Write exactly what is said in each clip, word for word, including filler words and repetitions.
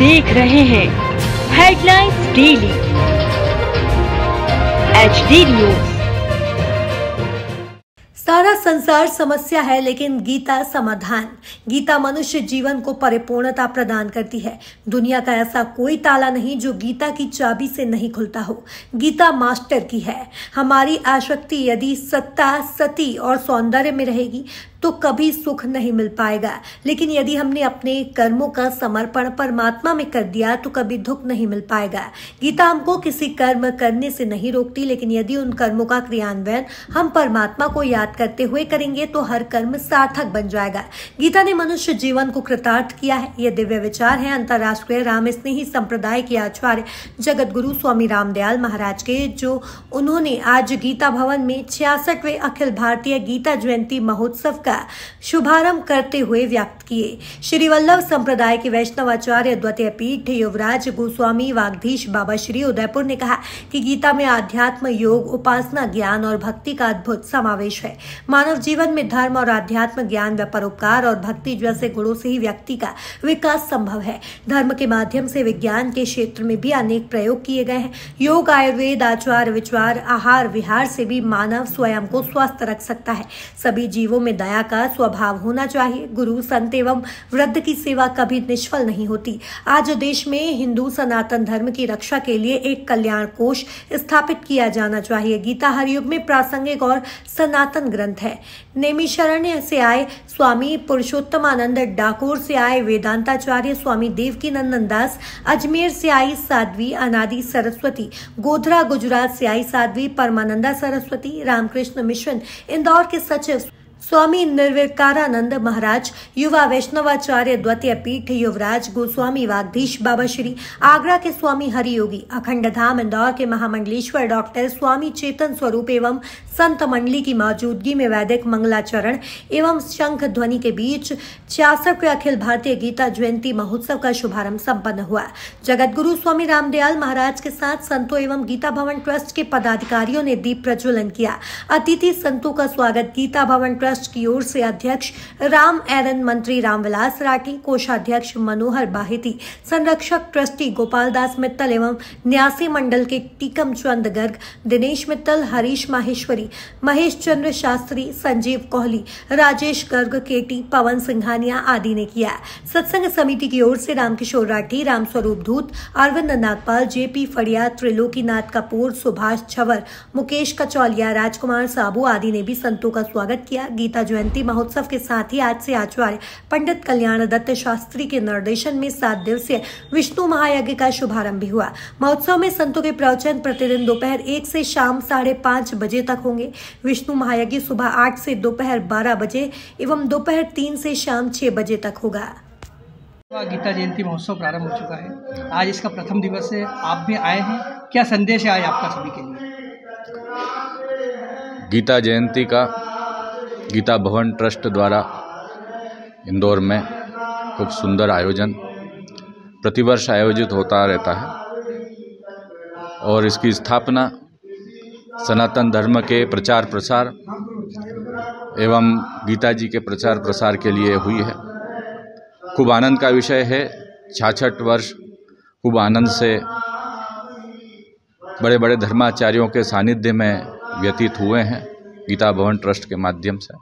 देख रहे हैं headlines daily H D news. सारा संसार समस्या है लेकिन गीता समाधान। गीता मनुष्य जीवन को परिपूर्णता प्रदान करती है। दुनिया का ऐसा कोई ताला नहीं जो गीता की चाबी से नहीं खुलता हो। गीता मास्टर की है। हमारी आसक्ति यदि सत्ता, सती और सौंदर्य में रहेगी तो कभी सुख नहीं मिल पाएगा, लेकिन यदि हमने अपने कर्मों का समर्पण परमात्मा में कर दिया तो कभी दुख नहीं मिल पाएगा। गीता हमको किसी कर्म करने से नहीं रोकती, लेकिन यदि उन कर्मों का क्रियान्वयन हम परमात्मा को याद करते हुए करेंगे तो हर कर्म सार्थक बन जाएगा। गीता ने मनुष्य जीवन को कृतार्थ किया है। ये दिव्य विचार है अंतर्राष्ट्रीय राम स्नेही संप्रदाय के आचार्य जगत गुरु स्वामी रामदयाल महाराज के, जो उन्होंने आज गीता भवन में छियासठवें अखिल भारतीय गीता जयंती महोत्सव का शुभारंभ करते हुए व्यक्त किए। श्री वल्लभ संप्रदाय के वैष्णवाचार्य द्वितीय पीठ युवराज गोस्वामी वागधीश बाबा श्री उदयपुर ने कहा कि गीता में आध्यात्म, योग, उपासना, ज्ञान और भक्ति का अद्भुत समावेश है। मानव जीवन में धर्म और आध्यात्म, ज्ञान, परोपकार और भक्ति जैसे गुणों से ही व्यक्ति का विकास संभव है। धर्म के माध्यम से विज्ञान के क्षेत्र में भी अनेक प्रयोग किए गए हैं। योग, आयुर्वेद, आचार विचार, आहार विहार से भी मानव स्वयं को स्वस्थ रख सकता है। सभी जीवों में दया का स्वभाव होना चाहिए। गुरु, संत एवं वृद्ध की सेवा कभी निष्फल नहीं होती। आज देश में हिंदू सनातन धर्म की रक्षा के लिए एक कल्याण कोष स्थापित किया जाना चाहिए। गीता हर युग में प्रासंगिक और सनातन ग्रंथ है। नैमिषारण्य से आए स्वामी पुरुषोत्तमानंद, डाकोर से आए वेदांताचार्य स्वामी देवकी नंदन दास, अजमेर से आई साध्वी अनादि सरस्वती, गोधरा गुजरात से आई साध्वी परमानंदा सरस्वती, रामकृष्ण मिशन इंदौर के सचिव स्वामी निर्विकारानंद महाराज, युवा वैष्णवाचार्य द्वितीय पीठ युवराज गोस्वामी वागधीश बाबा श्री, आगरा के स्वामी हरियोगी, अखंड धाम इंदौर के महामंडलेश्वर डॉक्टर स्वामी चेतन स्वरूप एवं संत मंडली की मौजूदगी में वैदिक मंगलाचरण एवं शंख ध्वनि के बीच छियासठवें अखिल भारतीय गीता जयंती महोत्सव का शुभारंभ संपन्न हुआ। जगत गुरु स्वामी रामदयाल महाराज के साथ संतों एवं गीता भवन ट्रस्ट के पदाधिकारियों ने दीप प्रज्वलन किया। अतिथि संतों का स्वागत गीता भवन ट्रस्ट की ओर से अध्यक्ष राम एरन, मंत्री रामविलास राठी, कोषाध्यक्ष मनोहर बाहिती, संरक्षक ट्रस्टी गोपाल दास मित्तल एवं न्यासी मंडल के टीकम चंद गर्ग, दिनेश मित्तल, हरीश माहेश्वरी, महेश चंद्र शास्त्री, संजीव कोहली, राजेश गर्ग, केटी, पवन सिंघानिया आदि ने किया। सत्संग समिति की ओर से रामकिशोर राठी, रामस्वरूप धूत, अरविंद नागपाल, जेपी फड़िया, त्रिलोकी नाथ कपूर, सुभाष छवर, मुकेश कचौलिया, राजकुमार साबू आदि ने भी संतों का स्वागत किया। गीता जयंती महोत्सव के साथ ही आज से आचार्य पंडित कल्याण दत्त शास्त्री के निर्देशन में सात दिवसीय विष्णु महायज्ञ का शुभारंभ भी हुआ। महोत्सव में संतों के प्रवचन प्रतिदिन दोपहर एक से शाम साढ़े पांच बजे तक होंगे। विष्णु महायज्ञ सुबह आठ से दोपहर बारह बजे एवं दोपहर तीन से शाम छह बजे तक होगा। गीता जयंती महोत्सव प्रारंभ हो चुका है। आज इसका प्रथम दिवस है, आप भी आए हैं। क्या संदेश है आज आपका सभी के लिए? गीता जयंती का गीता भवन ट्रस्ट द्वारा इंदौर में खूब सुंदर आयोजन प्रतिवर्ष आयोजित होता रहता है और इसकी स्थापना सनातन धर्म के प्रचार प्रसार एवं गीता जी के प्रचार प्रसार के लिए हुई है। खूब आनंद का विषय है। छियासठ वर्ष खूब आनंद से बड़े बड़े धर्माचार्यों के सानिध्य में व्यतीत हुए हैं गीता भवन ट्रस्ट के माध्यम से।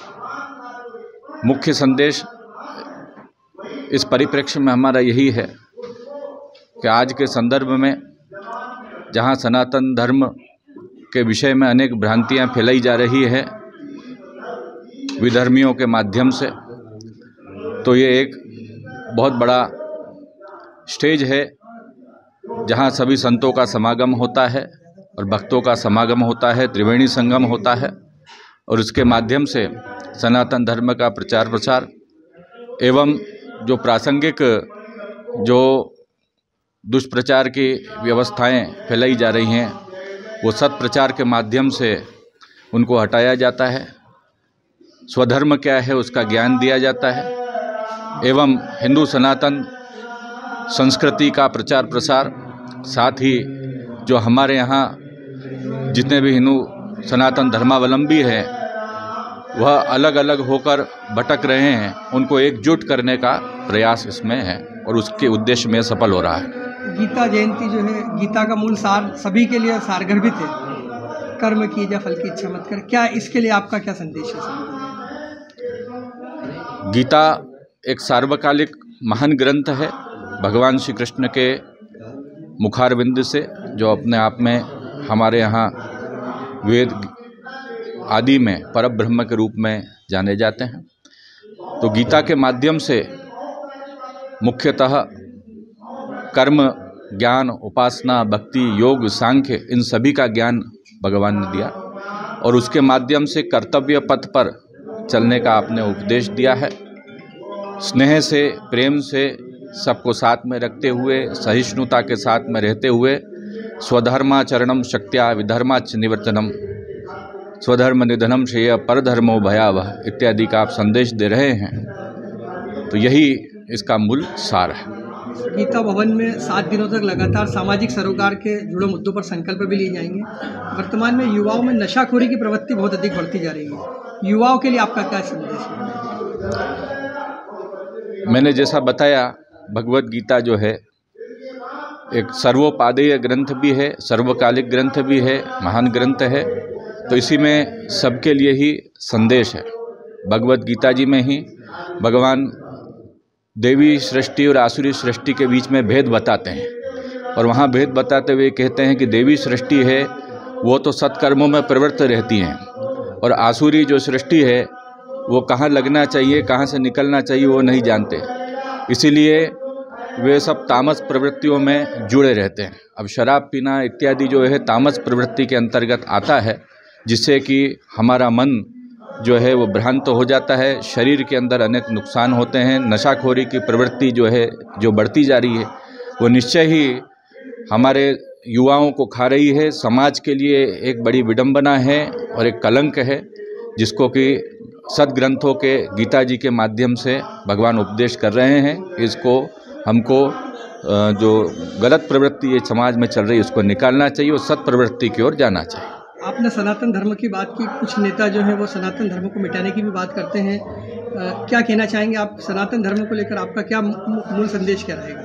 मुख्य संदेश इस परिप्रेक्ष्य में हमारा यही है कि आज के संदर्भ में जहां सनातन धर्म के विषय में अनेक भ्रांतियां फैलाई जा रही है विधर्मियों के माध्यम से, तो ये एक बहुत बड़ा स्टेज है जहां सभी संतों का समागम होता है और भक्तों का समागम होता है, त्रिवेणी संगम होता है और उसके माध्यम से सनातन धर्म का प्रचार प्रसार एवं जो प्रासंगिक जो दुष्प्रचार की व्यवस्थाएं फैलाई जा रही हैं वो सत प्रचार के माध्यम से उनको हटाया जाता है। स्वधर्म क्या है उसका ज्ञान दिया जाता है एवं हिंदू सनातन संस्कृति का प्रचार प्रसार, साथ ही जो हमारे यहाँ जितने भी हिंदू सनातन धर्मावलंबी हैं वह अलग अलग होकर भटक रहे हैं, उनको एकजुट करने का प्रयास इसमें है और उसके उद्देश्य में सफल हो रहा है। गीता जयंती जो है, गीता का मूल सार सभी के लिए सारगर्भित है, कर्म कीजिए फल की इच्छा मत कर। क्या इसके लिए आपका क्या संदेश है? गीता एक सार्वकालिक महान ग्रंथ है भगवान श्री कृष्ण के मुखारविंद से, जो अपने आप में हमारे यहाँ वेद आदि में परब्रह्म के रूप में जाने जाते हैं। तो गीता के माध्यम से मुख्यतः कर्म, ज्ञान, उपासना, भक्ति, योग, सांख्य, इन सभी का ज्ञान भगवान ने दिया और उसके माध्यम से कर्तव्य पथ पर चलने का आपने उपदेश दिया है। स्नेह से, प्रेम से, सबको साथ में रखते हुए, सहिष्णुता के साथ में रहते हुए, स्वधर्माचरणम शक्त्या विधर्माच निवर्तनम, स्वधर्म निधनम श्रेय परधर्मो भयावह इत्यादि का आप संदेश दे रहे हैं। तो यही इसका मूल सार है। गीता भवन में सात दिनों तक लगातार सामाजिक सरोकार के जुड़े मुद्दों पर संकल्प भी लिए जाएंगे। वर्तमान में युवाओं में नशाखोरी की प्रवृत्ति बहुत अधिक बढ़ती जा रही है, युवाओं के लिए आपका क्या संदेश है? मैंने जैसा बताया, भगवत गीता जो है एक सर्वोपादेय ग्रंथ भी है, सर्वकालिक ग्रंथ भी है, महान ग्रंथ है। तो इसी में सबके लिए ही संदेश है। भगवत गीता जी में ही भगवान देवी सृष्टि और आसुरी सृष्टि के बीच में भेद बताते हैं और वहाँ भेद बताते हुए कहते हैं कि देवी सृष्टि है वो तो सत्कर्मों में प्रवृत्त रहती हैं और आसुरी जो सृष्टि है वो कहाँ लगना चाहिए, कहाँ से निकलना चाहिए वो नहीं जानते, इसीलिए वे सब तामस प्रवृत्तियों में जुड़े रहते हैं। अब शराब पीना इत्यादि जो है तामस प्रवृत्ति के अंतर्गत आता है, जिससे कि हमारा मन जो है वो भ्रांत हो जाता है, शरीर के अंदर अनेक नुकसान होते हैं। नशाखोरी की प्रवृत्ति जो है जो बढ़ती जा रही है वो निश्चय ही हमारे युवाओं को खा रही है, समाज के लिए एक बड़ी विडंबना है और एक कलंक है, जिसको कि सदग्रंथों के गीता जी के माध्यम से भगवान उपदेश कर रहे हैं। इसको हमको जो गलत प्रवृत्ति ये समाज में चल रही है उसको निकालना चाहिए और सत प्रवृत्ति की ओर जाना चाहिए। आपने सनातन धर्म की बात की, कुछ नेता जो है वो सनातन धर्म को मिटाने की भी बात करते हैं, आ, क्या कहना चाहेंगे आप? सनातन धर्म को लेकर आपका क्या मूल संदेश क्या रहेगा?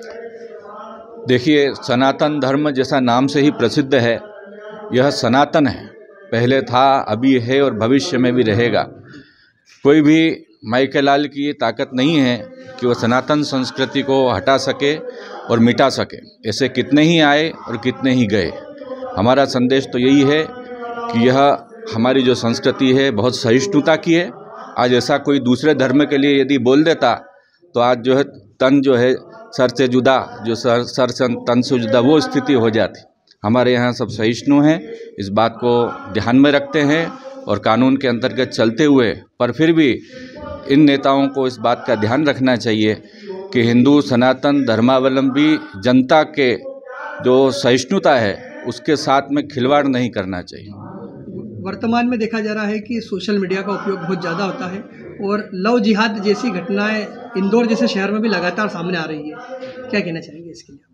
देखिए, सनातन धर्म जैसा नाम से ही प्रसिद्ध है, यह सनातन है, पहले था, अभी है और भविष्य में भी रहेगा। कोई भी माइकेलाल की ये ताकत नहीं है कि वह सनातन संस्कृति को हटा सके और मिटा सके। ऐसे कितने ही आए और कितने ही गए। हमारा संदेश तो यही है कि यह हमारी जो संस्कृति है बहुत सहिष्णुता की है। आज ऐसा कोई दूसरे धर्म के लिए यदि बोल देता तो आज जो है तन जो है सर से जुदा, जो सर सर से तन से जुदा वो स्थिति हो जाती। हमारे यहाँ सब सहिष्णु हैं, इस बात को ध्यान में रखते हैं और कानून के अंतर्गत चलते हुए, पर फिर भी इन नेताओं को इस बात का ध्यान रखना चाहिए कि हिंदू सनातन धर्मावलंबी जनता के जो सहिष्णुता है उसके साथ में खिलवाड़ नहीं करना चाहिए। वर्तमान में देखा जा रहा है कि सोशल मीडिया का उपयोग बहुत ज़्यादा होता है और लव जिहाद जैसी घटनाएं इंदौर जैसे शहर में भी लगातार सामने आ रही है, क्या कहना चाहेंगे इसके लिए?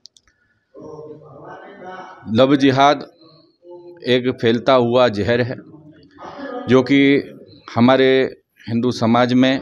लव जिहाद एक फैलता हुआ जहर है जो कि हमारे हिंदू समाज में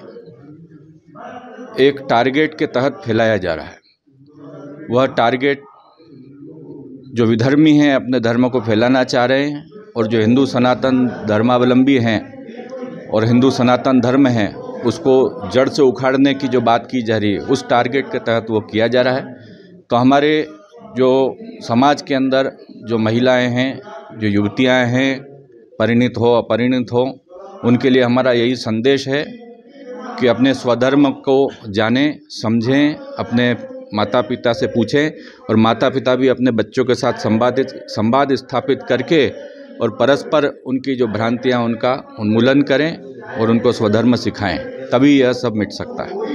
एक टारगेट के तहत फैलाया जा रहा है। वह टारगेट जो विधर्मी हैं अपने धर्म को फैलाना चाह रहे हैं और जो हिंदू सनातन धर्मावलंबी हैं और हिंदू सनातन धर्म है उसको जड़ से उखाड़ने की जो बात की जा रही है उस टारगेट के तहत वो किया जा रहा है। तो हमारे जो समाज के अंदर जो महिलाएं हैं, जो युवतियां हैं, परिणित हो अपरिणित हो, उनके लिए हमारा यही संदेश है कि अपने स्वधर्म को जानें, समझें, अपने माता पिता से पूछें और माता पिता भी अपने बच्चों के साथ संवादित संवाद स्थापित करके और परस्पर उनकी जो भ्रांतियां उनका उन्मूलन करें और उनको स्वधर्म सिखाएं, तभी यह सब मिट सकता है।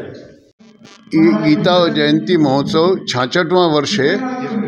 गीता जयंती महोत्सव छाछठवां वर्ष है।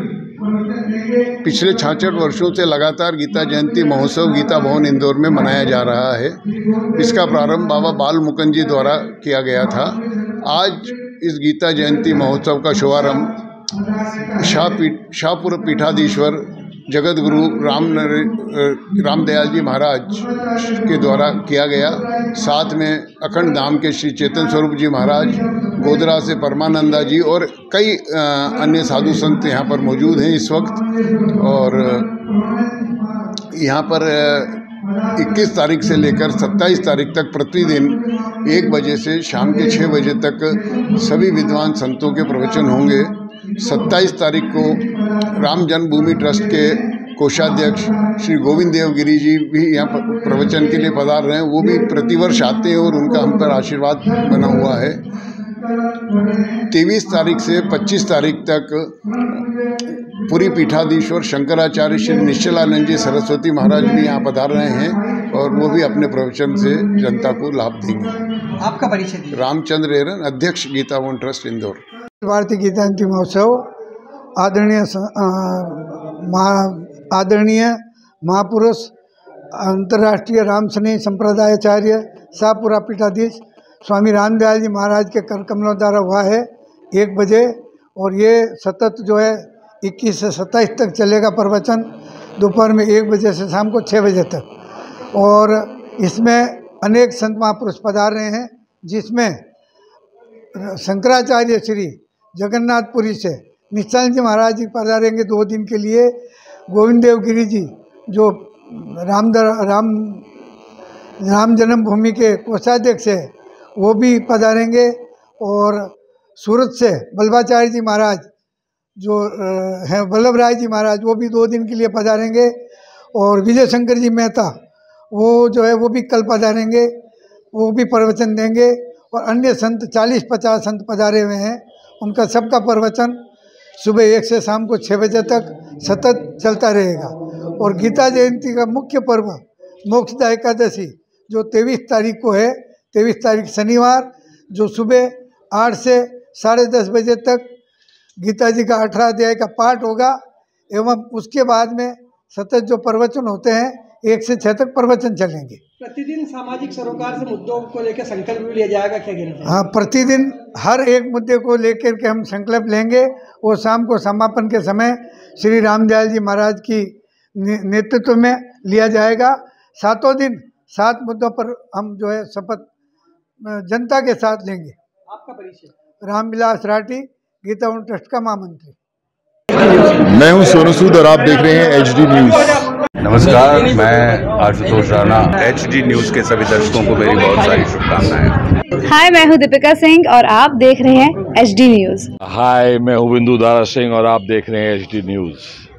पिछले छाछठ वर्षों से लगातार गीता जयंती महोत्सव गीता भवन इंदौर में मनाया जा रहा है। इसका प्रारंभ बाबा बाल मुकुंद जी द्वारा किया गया था। आज इस गीता जयंती महोत्सव का शुभारंभ शाह पीठ शाहपुर पीठाधीश्वर जगत गुरु राम रामदयाल जी महाराज के द्वारा किया गया। साथ में अखंड धाम के श्री चेतन स्वरूप जी महाराज, गोधरा से परमानंदा जी और कई अन्य साधु संत यहाँ पर मौजूद हैं इस वक्त। और यहाँ पर इक्कीस तारीख से लेकर सत्ताईस तारीख तक प्रतिदिन एक बजे से शाम के छः बजे तक सभी विद्वान संतों के प्रवचन होंगे। सत्ताईस तारीख को राम जन्मभूमि ट्रस्ट के कोषाध्यक्ष श्री गोविंद देव गिरी जी भी यहाँ पर प्रवचन के लिए पधार रहे हैं। वो भी प्रतिवर्ष आते हैं और उनका हम पर आशीर्वाद बना हुआ है। तेईस तारीख से पच्चीस तारीख तक पूरी पीठाधीश्वर शंकराचार्य श्री निश्चलानंद जी सरस्वती महाराज भी यहाँ पधार रहे हैं और वो भी अपने प्रवचन से जनता को लाभ देंगे। आपका परिचय दीजिए। रामचंद्र एरन, अध्यक्ष गीता भवन ट्रस्ट इंदौर। भारतीय गीता जयंती महोत्सव आदरणीय महा आदरणीय महापुरुष अंतर्राष्ट्रीय राम स्नेही संप्रदायाचार्य शाहपुरा पीठाधीश स्वामी रामदयाल जी महाराज के कर कमलों द्वारा हुआ है एक बजे। और ये सतत जो है इक्कीस से सत्ताईस तक चलेगा प्रवचन, दोपहर में एक बजे से शाम को छः बजे तक। और इसमें अनेक संत महापुरुष पधार रहे हैं, जिसमें शंकराचार्य श्री जगन्नाथपुरी से निश्चलानंद जी महाराज जी पधारेंगे दो दिन के लिए। गोविंद देव गिरी जी जो राम राम राम जन्मभूमि के कोषाध्यक्ष है वो भी पधारेंगे। और सूरत से वल्लभाचार्य जी महाराज जो हैं वल्लभ राय जी महाराज वो भी दो दिन के लिए पधारेंगे। और विजय शंकर जी मेहता वो जो है वो भी कल पधारेंगे, वो भी प्रवचन देंगे। और अन्य संत चालीस पचास संत पधारे हुए हैं, उनका सबका प्रवचन सुबह एक से शाम को छः बजे तक सतत चलता रहेगा। और गीता जयंती का मुख्य पर्व मोक्षदा एकादशी जो तेईस तारीख को है, तेईस तारीख शनिवार, जो सुबह आठ से साढ़े दस बजे तक गीता जी का अठारह अध्याय का पाठ होगा। एवं उसके बाद में सतत जो प्रवचन होते हैं एक से छः तक प्रवचन चलेंगे। प्रतिदिन सामाजिक सरोकार से मुद्दों को लेकर संकल्प भी लिया जाएगा, क्या कहना चाहिए? हाँ, प्रतिदिन हर एक मुद्दे को लेकर के हम संकल्प लेंगे। और शाम को समापन के समय श्री रामदयाल जी महाराज की नेतृत्व में लिया जाएगा। सातों दिन सात मुद्दों पर हम जो है शपथ जनता के साथ लेंगे। आपका परिचय? रामविलास राठी, गीता भवन ट्रस्ट का महामंत्री। मैं हूं सोनू सूद और आप देख रहे हैं एच डी न्यूज। नमस्कार, मैं Ashutosh Rana. H D news के सभी दर्शकों को मेरी बहुत सारी शुभकामनाएं। हाय, मैं हूं दीपिका सिंह और आप देख रहे हैं एच डी न्यूज। हाय, मैं हूं बिंदु दारा सिंह और आप देख रहे हैं एच डी न्यूज।